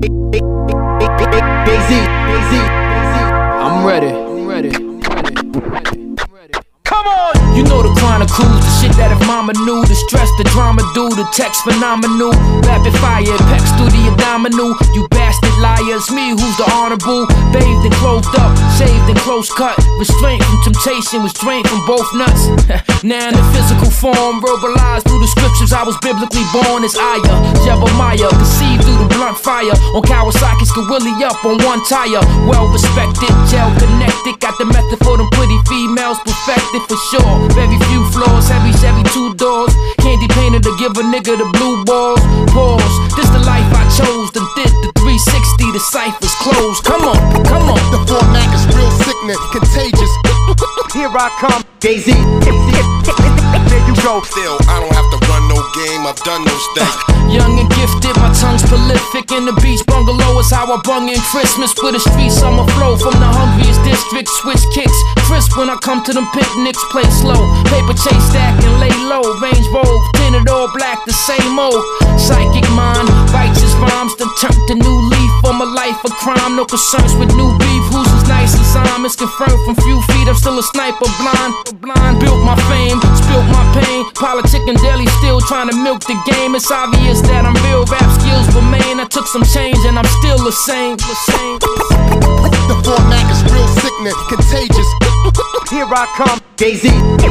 I'm ready. Come on! You know the chronicles, the shit that if mama knew, the stress, the drama do, the text phenomenal, rapid fire, pecs through the abdominal. You bastard liars, me who's the honorable, bathed and clothed up, shaved and close cut, restraint from temptation, was drained from both nuts. Now in the physical form, verbalized through the scriptures, I was biblically born as Aya, Jebemiah, conceived through the blunt fire, on Kawasaki's Gorilla up on one tire, well respected, gel connected, got the method for them pretty females, perfected for sure. Very few floors, heavy Chevy 2 doors, candy painted to give a nigga the blue balls. Pause, this the life I chose, then did the 360, the ciphers closed. Come on. The format is real sickening, contagious. Here I come, Jay-Z. There you go. Still, I don't have to run no game, I've done those things. Young and gifted, my tongue's prolific. In the beach bungalow is how I bung in Christmas. With a street summer flow from the hungriest district. Switch kicks, crisp when I come to them picnics. Play slow, paper chase stack and lay low. Range Rover, tinted all black, the same old. Psychic mind, righteous rhymes, then turned a new leaf for my life of crime. No concerns with new beef, who's as nice as I'm. It's confirmed from few feet, I'm still a sniper blind. Built my fame, spilled my pain. Politic and daily still trying to milk the game. It's obvious that I'm real, rap skills remain. I took some change and I'm still the same. The format is real sickening, contagious. Here I come, Jay-Z.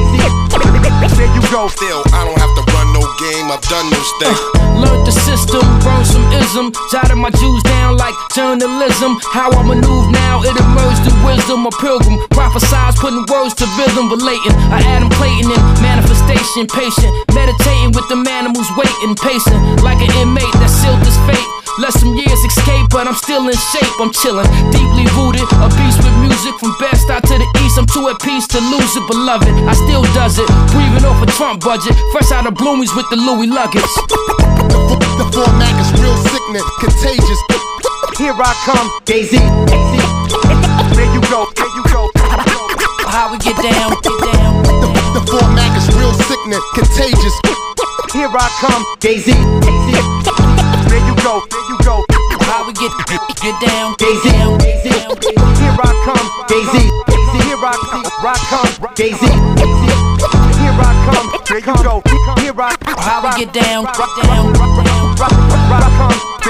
There you go. Still, I don't have to run no game, I've done those things. Learned the system, burned some ism, jotted my Jews down like journalism. How I maneuver now, it emerged through wisdom. A pilgrim, prophesize, putting words to rhythm, relating. I Adam Clayton in manifestation, patient, meditating with the animals waiting, pacing like an inmate that sealed his fate. Let some years escape, but I'm still in shape. I'm chillin', deeply rooted, a beast with music from best out to the east. I'm too at peace to lose it, beloved. I still does it, breathing off a Trump budget, fresh out of Bloomies with the Louis luggage. The format is real sickening, contagious. Here I come, Jay-Z. There you go. How we get down, The format is real sickening, contagious. Here I come, Jay-Z. There you go. How we get down, Jay-Z. Here I come, Jay-Z. Here I come, Jay-Z. Here I come, there you go. Here I how we get down, come,